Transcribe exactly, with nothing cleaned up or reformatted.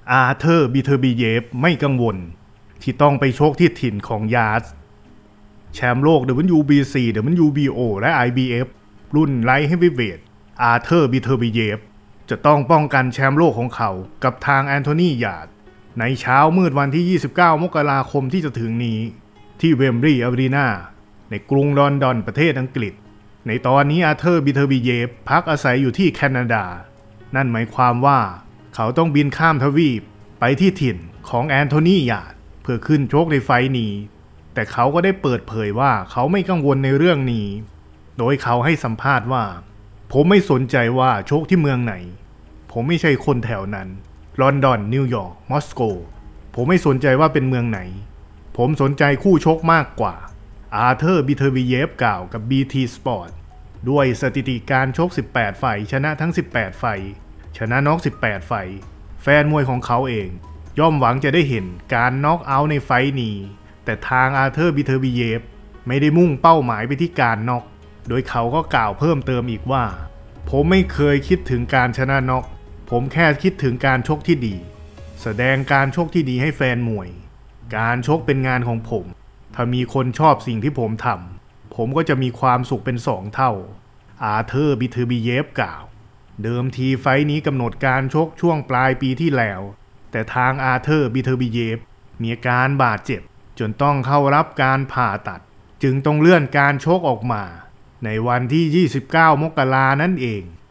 อาร์เธอร์บิเทอร์บิเยฟไม่กังวลที่ต้องไปชกที่ถิ่นของยาร์สแชมป์โลก ดับเบิลยู บี ซี ดับเบิลยู บี โอ และ ไอ บี เอฟ รุ่นไลท์เฮฟวีเวทอาร์เธอร์บิเทอร์บิเยฟจะต้องป้องกันแชมป์โลกของเขากับทางแอนโทนียาร์ดในเช้ามืดวันที่ยี่สิบเก้ามกราคมที่จะถึงนี้ที่เวมบลีย์อารีนาในกรุงลอนดอนประเทศอังกฤษในตอนนี้อาร์เธอร์บิเทอร์บิเยฟพักอาศัยอยู่ที่แคนาดานั่นหมายความว่าเขาต้องบินข้ามทวีปไปที่ถิ่นของแอนโทนียาร์ดเพื่อขึ้นชกในไฟท์นี้แต่เขาก็ได้เปิดเผยว่าเขาไม่กังวลในเรื่องนี้โดยเขาให้สัมภาษณ์ว่าผมไม่สนใจว่าชกที่เมืองไหนผมไม่ใช่คนแถวนั้นลอนดอนนิวยอร์กมอสโกผมไม่สนใจว่าเป็นเมืองไหนผมสนใจคู่ชกมากกว่าอาร์เธอร์บิเทอร์บิเยฟกล่าวกับ บี ที Sport ด้วยสถิติการชกสิบแปดไฟท์ชนะทั้งสิบแปดไฟท์ชนะน็อกสิบแปดไฟท์แฟนมวยของเขาเองย่อมหวังจะได้เห็นการน็อกเอาท์ในไฟท์นี้แต่ทางอาร์เธอร์บิเทอร์บิเยฟไม่ได้มุ่งเป้าหมายไปที่การน็อกโดยเขาก็กล่าวเพิ่มเติมอีกว่าผมไม่เคยคิดถึงการชนะน็อกผมแค่คิดถึงการชกที่ดีแสดงการชกที่ดีให้แฟนมวยการชกเป็นงานของผมถ้ามีคนชอบสิ่งที่ผมทำผมก็จะมีความสุขเป็นสองเท่าอาร์เธอร์บิเทอร์บิเยฟกล่าวเดิมทีไฟท์นี้กำหนดการชกช่วงปลายปีที่แล้วแต่ทางอาร์เธอร์บิเทอร์บิเยฟมีอาการบาดเจ็บจนต้องเข้ารับการผ่าตัดจึงต้องเลื่อนการชกออกมาในวันที่ยี่สิบเก้ามกราคมนั่นเอง